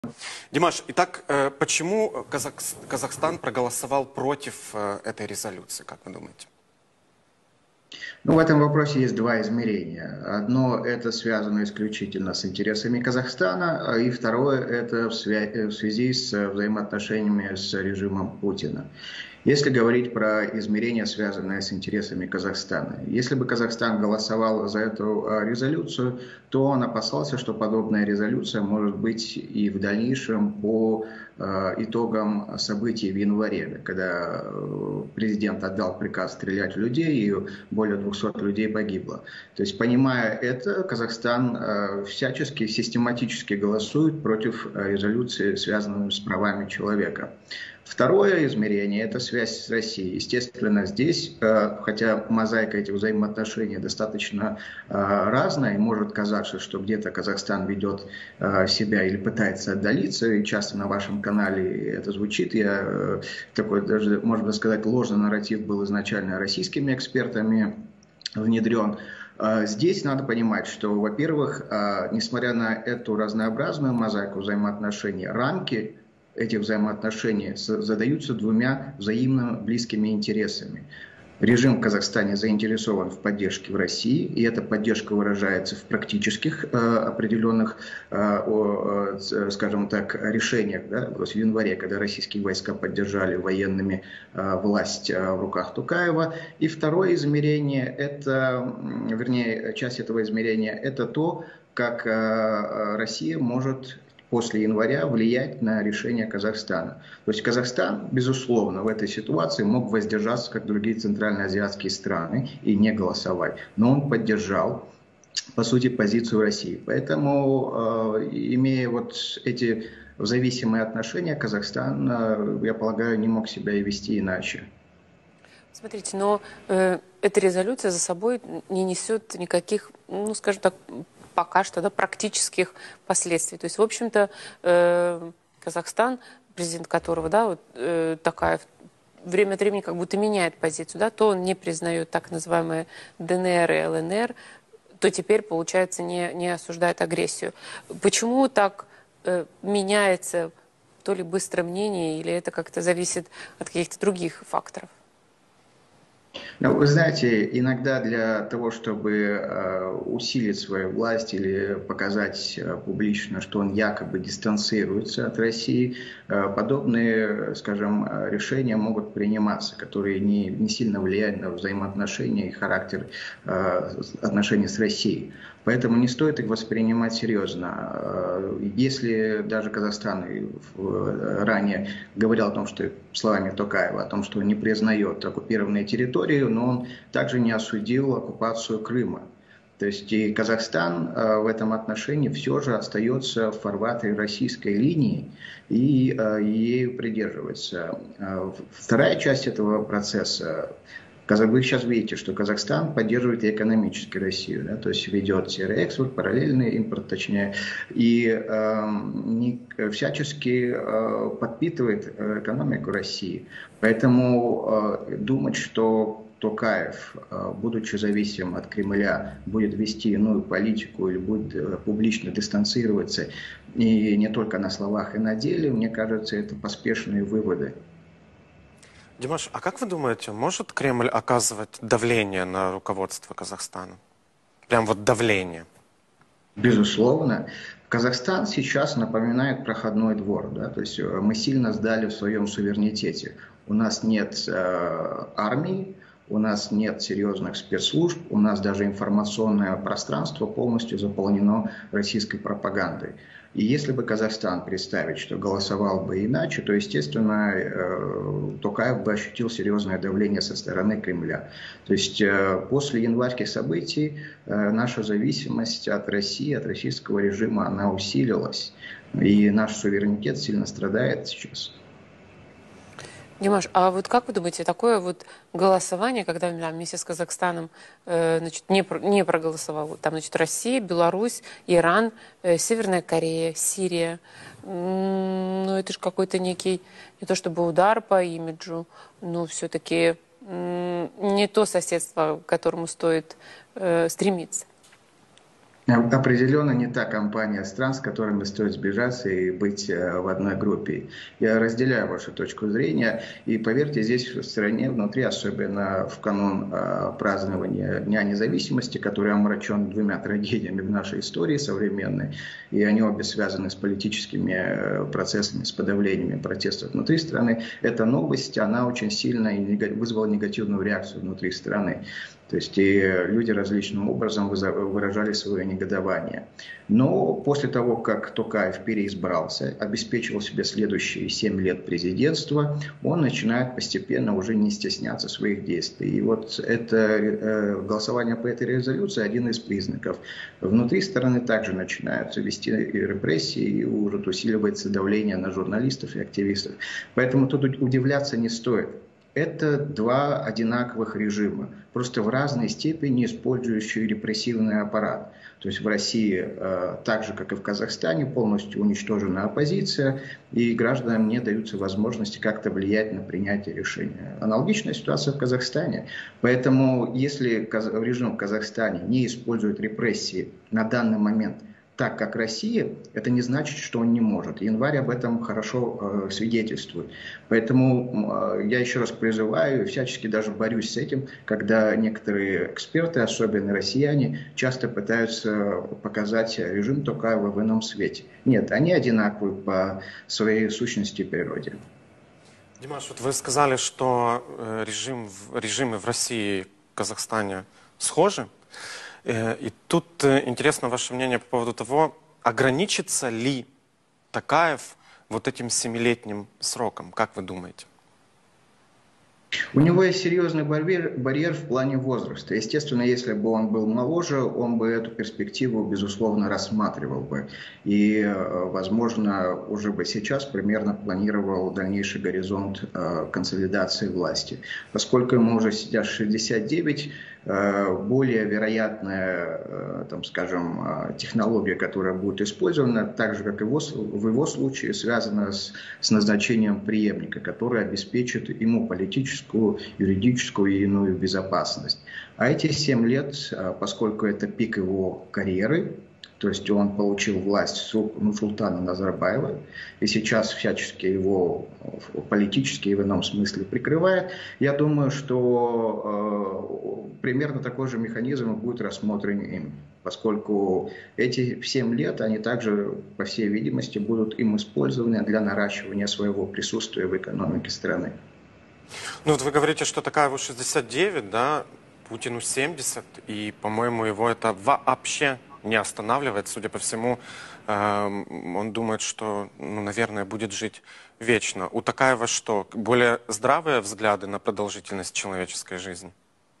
Димаш, итак, почему Казахстан проголосовал против этой резолюции, как вы думаете? Ну, в этом вопросе есть два измерения. Одно – это связано исключительно с интересами Казахстана, и второе – это в связи с взаимоотношениями с режимом Путина. Если говорить про измерения, связанные с интересами Казахстана. Если бы Казахстан голосовал за эту резолюцию, то он опасался, что подобная резолюция может быть и в дальнейшем по итогам событий в январе, когда президент отдал приказ стрелять в людей, и более 200 людей погибло. То есть, понимая это, Казахстан всячески, систематически голосует против резолюции, связанной с правами человека. Второе измерение – это связь с Россией. Естественно, здесь, хотя мозаика этих взаимоотношений достаточно разная, и может казаться, что где-то Казахстан ведет себя или пытается отдалиться, и часто на вашем канале это звучит. Такой даже, можно сказать, ложный нарратив был изначально российскими экспертами внедрен. Здесь надо понимать, что, во-первых, несмотря на эту разнообразную мозаику взаимоотношений, рамки этих взаимоотношений задаются двумя взаимно близкими интересами. Режим в Казахстане заинтересован в поддержке в России, и эта поддержка выражается в практических определенных, скажем так, решениях. Да? То есть в январе, когда российские войска поддержали военными власть в руках Токаева. И второе измерение, это, вернее, часть этого измерения, это то, как Россия может после января влиять на решение Казахстана. То есть Казахстан, безусловно, в этой ситуации мог воздержаться, как другие центральноазиатские страны, и не голосовать. Но он поддержал, по сути, позицию России. Поэтому, имея вот эти зависимые отношения, Казахстан, я полагаю, не мог себя и вести иначе. Смотрите, но эта резолюция за собой не несет никаких, ну, скажем так, пока что, да, практических последствий. То есть, в общем-то, Казахстан, президент которого, да, вот, Токаев, время от времени как будто меняет позицию, да, то он не признает так называемые ДНР и ЛНР, то теперь, получается, не осуждает агрессию. Почему так меняется то ли быстро мнение, или это как-то зависит от каких-то других факторов? Ну, вы знаете, иногда для того, чтобы усилить свою власть или показать публично, что он якобы дистанцируется от России, подобные, скажем, решения могут приниматься, которые не сильно влияют на взаимоотношения и характер отношений с Россией. Поэтому не стоит их воспринимать серьезно. Если даже Казахстан ранее говорил о том, что, словами Токаева, о том, что он не признает оккупированные территории, но он также не осудил оккупацию Крыма. То есть и Казахстан в этом отношении все же остается в фарватере российской линии и ею придерживается. Вторая часть этого процесса. Вы сейчас видите, что Казахстан поддерживает и экономически Россию, да, то есть ведет сероэкспорт, параллельный импорт, точнее, и всячески подпитывает экономику России. Поэтому думать, что Токаев, будучи зависимым от Кремля, будет вести иную политику или будет публично дистанцироваться, и не только на словах и на деле, мне кажется, это поспешные выводы. Димаш, а как вы думаете, может Кремль оказывать давление на руководство Казахстана? Прям вот давление? Безусловно. Казахстан сейчас напоминает проходной двор. Да? То есть мы сильно сдали в своем суверенитете. У нас нет армии, у нас нет серьезных спецслужб, у нас даже информационное пространство полностью заполнено российской пропагандой. И если бы Казахстан представить, что голосовал бы иначе, то, естественно, Токаев бы ощутил серьезное давление со стороны Кремля. То есть после январских событий наша зависимость от России, от российского режима, она усилилась. И наш суверенитет сильно страдает сейчас. Димаш, а вот как вы думаете, такое вот голосование, когда да, вместе с Казахстаном значит, не проголосовал, там, значит, Россия, Беларусь, Иран, Северная Корея, Сирия, ну, это же какой-то некий, не то чтобы удар по имиджу, но все-таки не то соседство, к которому стоит стремиться. Определенно не та компания стран, с которыми стоит сбежаться и быть в одной группе. Я разделяю вашу точку зрения. И поверьте, здесь в стране, внутри, особенно в канун празднования Дня независимости, который омрачен двумя трагедиями в нашей истории современной, и они обе связаны с политическими процессами, с подавлениями протестов внутри страны, эта новость, она очень сильно вызвала негативную реакцию внутри страны. То есть и люди различным образом выражали свое негодование. Но после того, как Токаев переизбрался, обеспечил себе следующие 7 лет президентства, он начинает постепенно уже не стесняться своих действий. И вот это голосование по этой резолюции один из признаков. Внутри страны также начинаются вести репрессии, и уже усиливается давление на журналистов и активистов. Поэтому тут удивляться не стоит. Это два одинаковых режима, просто в разной степени использующие репрессивный аппарат. То есть в России, так же как и в Казахстане, полностью уничтожена оппозиция, и гражданам не даются возможности как-то влиять на принятие решения. Аналогичная ситуация в Казахстане. Поэтому если режим в Казахстане не использует репрессии на данный момент так, как Россия, это не значит, что он не может. Январь об этом хорошо свидетельствует. Поэтому я еще раз призываю, всячески даже борюсь с этим, когда некоторые эксперты, особенно россияне, часто пытаются показать режим Токаева в ином свете. Нет, они одинаковы по своей сущности и природе. Димаш, вот вы сказали, что режимы в России и Казахстане схожи. И тут интересно ваше мнение по поводу того, ограничится ли Токаев вот этим 7-летним сроком, как вы думаете? У него есть серьезный барьер в плане возраста. Естественно, если бы он был моложе, он бы эту перспективу, безусловно, рассматривал бы. И, возможно, уже бы сейчас примерно планировал дальнейший горизонт консолидации власти. Поскольку ему уже сейчас 69, более вероятная, там, скажем, технология, которая будет использована, так же, как и в его случае, связана с назначением преемника, который обеспечит ему политическую, юридическую и иную безопасность. А эти 7 лет, поскольку это пик его карьеры, то есть он получил власть с рук Нурсултана Назарбаева и сейчас всячески его политически и в ином смысле прикрывает. Я думаю, что примерно такой же механизм будет рассмотрен им, поскольку эти 7 лет, они также, по всей видимости, будут им использованы для наращивания своего присутствия в экономике страны. Ну вот вы говорите, что Токаеву 69, да, Путину 70, и, по-моему, его это вообще не останавливает. Судя по всему, он думает, что, ну, наверное, будет жить вечно. У Токаева что, более здравые взгляды на продолжительность человеческой жизни?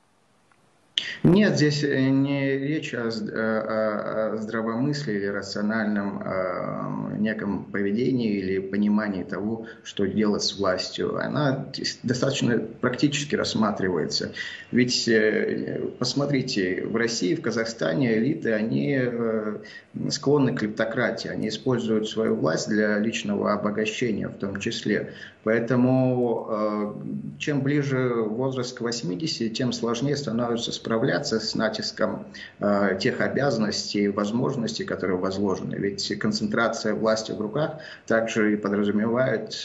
Нет, здесь не речь о здравомыслии или рациональном неком поведении или понимании того, что делать с властью. Она достаточно практически рассматривается. Ведь посмотрите, в России, в Казахстане элиты, они склонны к клептократии. Они используют свою власть для личного обогащения в том числе. Поэтому чем ближе возраст к 80, тем сложнее становится справляться с натиском тех обязанностей и возможностей, которые возложены. Ведь концентрация власти в руках также и подразумевает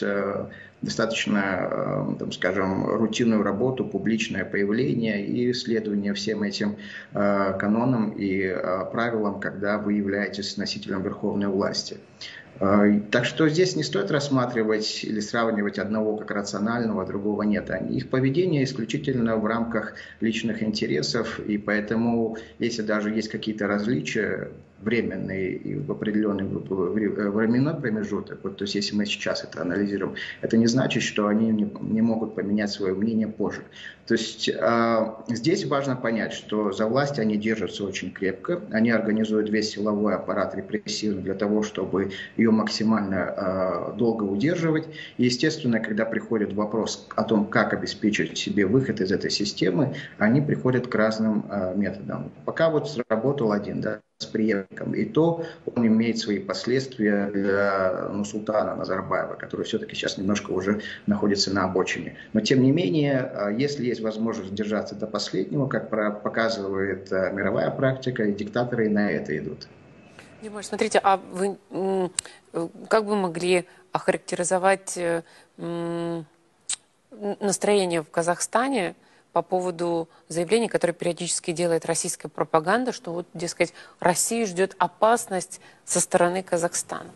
достаточно, там, скажем, рутинную работу, публичное появление и следование всем этим канонам и правилам, когда вы являетесь носителем верховной власти. Так что здесь не стоит рассматривать или сравнивать одного как рационального, а другого нет. Их поведение исключительно в рамках личных интересов, и поэтому, если даже есть какие-то различия временные и в определенный временной промежуток, вот, то есть если мы сейчас это анализируем, это не значит, что они не могут поменять свое мнение позже. То есть здесь важно понять, что за власть они держатся очень крепко, они организуют весь силовой аппарат репрессивный для того, чтобы ее максимально долго удерживать. И, естественно, когда приходит вопрос о том, как обеспечить себе выход из этой системы, они приходят к разным методам. Пока вот сработал один, да, преемником. И то он имеет свои последствия для султана Назарбаева, который все-таки сейчас немножко уже находится на обочине. Но тем не менее, если есть возможность держаться до последнего, как показывает мировая практика, и диктаторы на это идут. Димаш, смотрите, а вы как бы могли охарактеризовать настроение в Казахстане по поводу заявлений, которые периодически делает российская пропаганда, что вот, дескать, Россию ждет опасность со стороны Казахстана?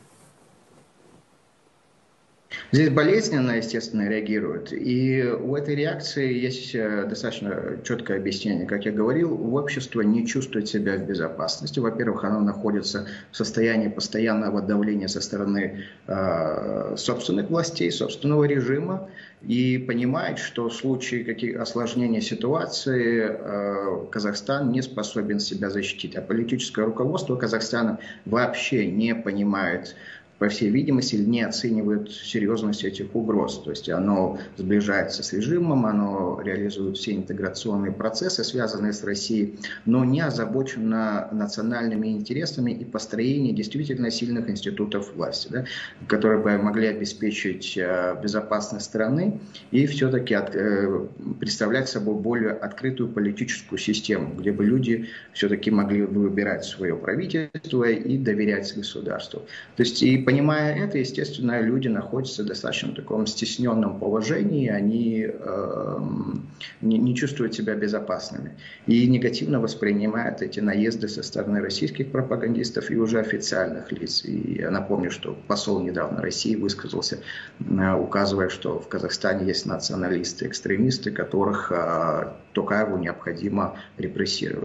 Здесь болезненно, естественно, реагируют. И у этой реакции есть достаточно четкое объяснение. Как я говорил, общество не чувствует себя в безопасности. Во-первых, оно находится в состоянии постоянного давления со стороны собственных властей, собственного режима. И понимает, что в случае каких осложнений ситуации Казахстан не способен себя защитить. А политическое руководство Казахстана вообще не понимает, по всей видимости, не оценивает серьезность этих угроз. То есть оно сближается с режимом, оно реализует все интеграционные процессы, связанные с Россией, но не озабочено национальными интересами и построением действительно сильных институтов власти, да, которые бы могли обеспечить безопасность страны и все-таки представлять собой более открытую политическую систему, где бы люди все-таки могли выбирать свое правительство и доверять государству. То есть и понимая это, естественно, люди находятся в достаточно таком стесненном положении, они не чувствуют себя безопасными и негативно воспринимают эти наезды со стороны российских пропагандистов и уже официальных лиц. И я напомню, что посол недавно России высказался, указывая, что в Казахстане есть националисты, экстремисты, которых Токаеву необходимо репрессировать.